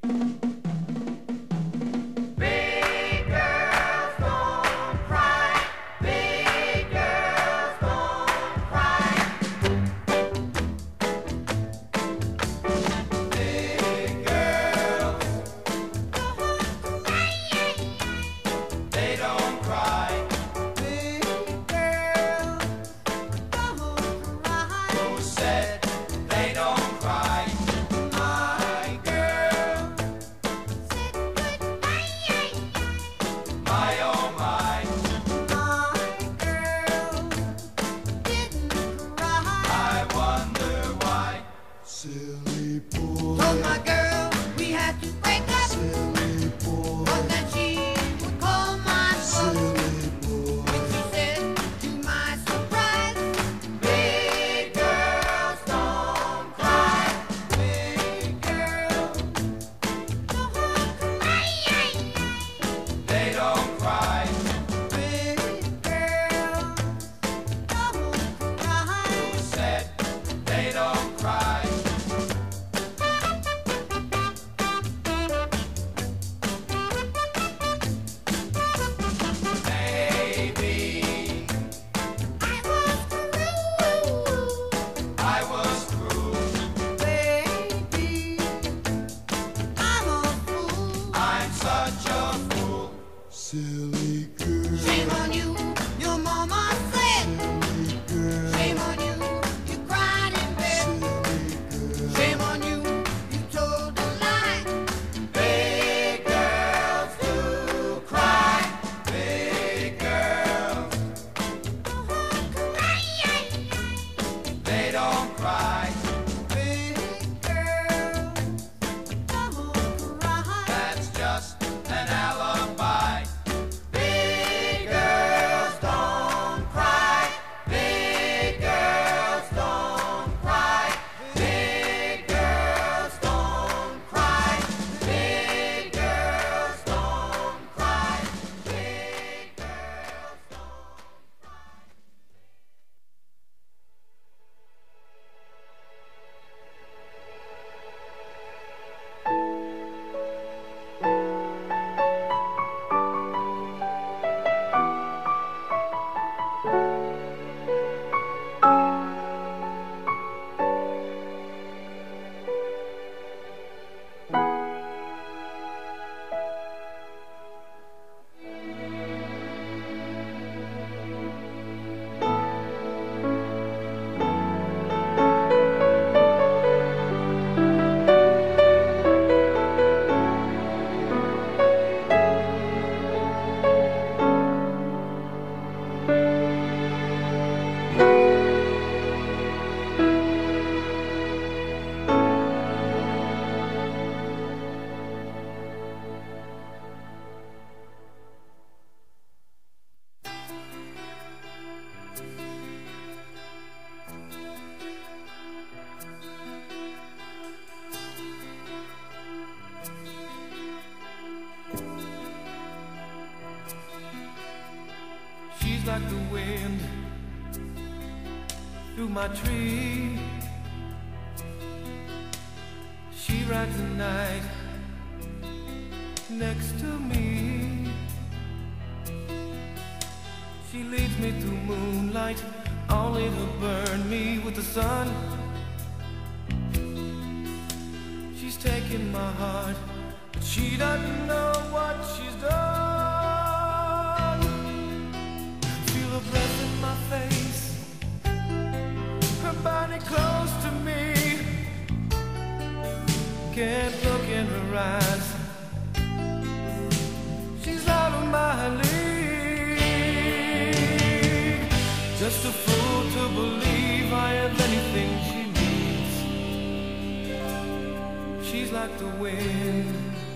like the wind through my tree. She rides the night next to me. She leads me through moonlight, only to burn me with the sun. She's taking my heart, but she doesn't know what she's done. Feel her breath in my face, her body close to me. Can't look in her eyes, she's out of my league. Just a fool to believe I have anything she needs. She's like the wind.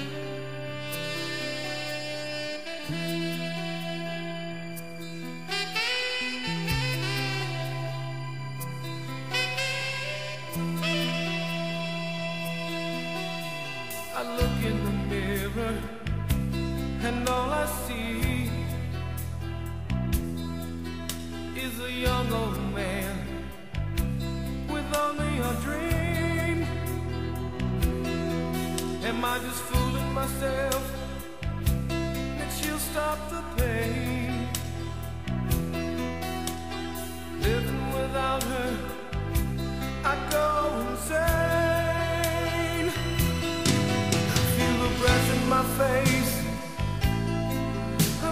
I look in the mirror and all I see is a young old man with only a dream. Am I just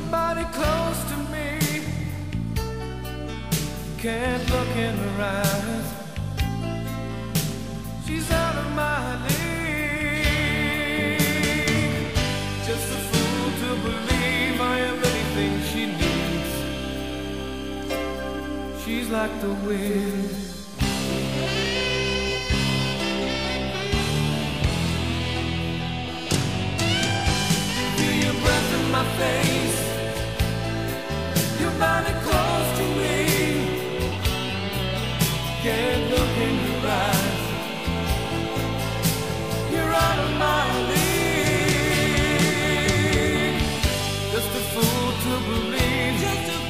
body close to me. Can't look in her eyes. She's out of my league. Just a fool to believe I am anything she needs. She's like the wind. My face, your body close to me. Can't look in your eyes. You're out of my league. Just a fool to believe.